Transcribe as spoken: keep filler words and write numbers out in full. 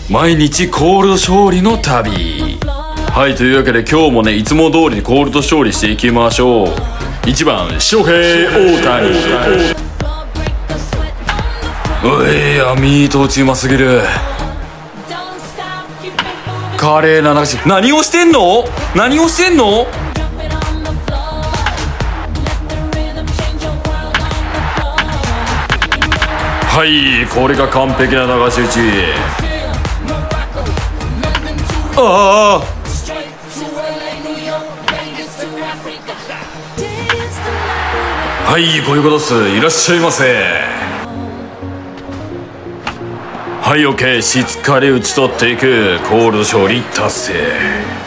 毎日コールド勝利の旅。はい、というわけで今日もね、いつも通りにコールド勝利していきましょう。いちばん翔平大谷。おい、あ、ミート打ちうますぎる。華麗な流し。何をしてんの何をしてんの。はい、これが完璧な流し打ち。ああ、はい、こういうことっす。いらっしゃいませ。はい、オッケー。しっかり打ち取っていく。コールド勝利達成。